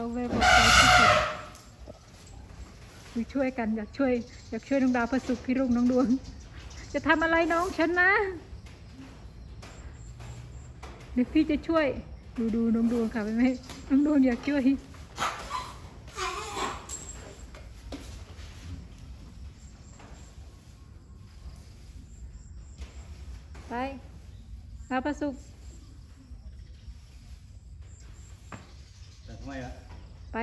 เขาแวะบอกไปที่สุดช่วยกันอยากช่วยน้องดาวพระสุขพี่รุ่งน้องดวงจะทำอะไรน้องฉันนะเดี๋ยวพี่จะช่วยดูน้องดวงค่ะไหมน้องดวงอยากช่วยไปดาวพระสุขแต่ทำไมล่ะไป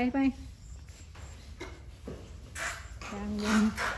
ยัง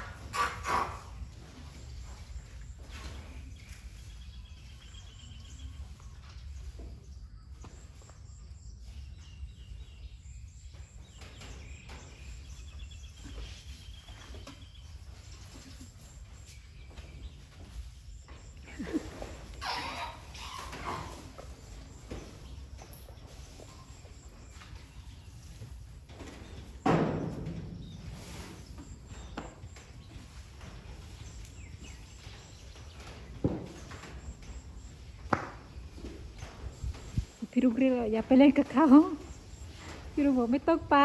พี่รุ่งเรียกอย่าไปเล่นกับเขาพี่รุ่งบอกไม่ต้องไป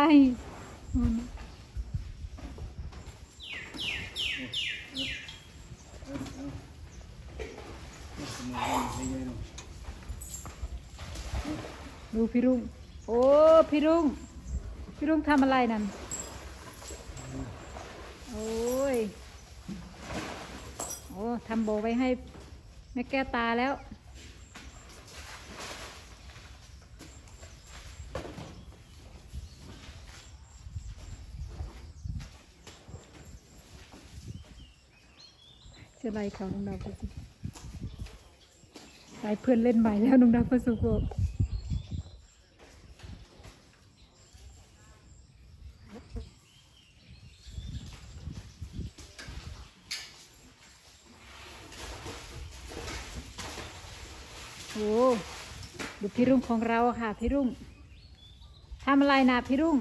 ดูพี่รุ่งโอ้พี่รุ่งทำอะไรนั่นโอ้ยโอ้ทำโบไว้ให้แม่แก้วตาแล้วจะไล่เขาน้องดาวพระสุขไล่เพื่อนเล่นใหม่แล้วน้องดาวพระสุขบอกโอ้ดูพี่รุ่งของเราค่ะพี่รุ่งทำอะไรนะพี่รุ่ง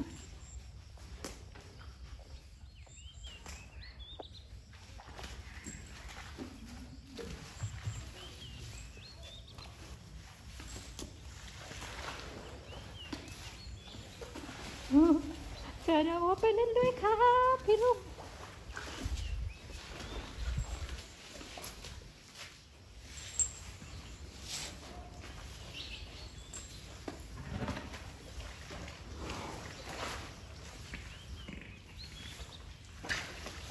เชิญเอาไปเล่นด้วยค่ะพี่รุ่ง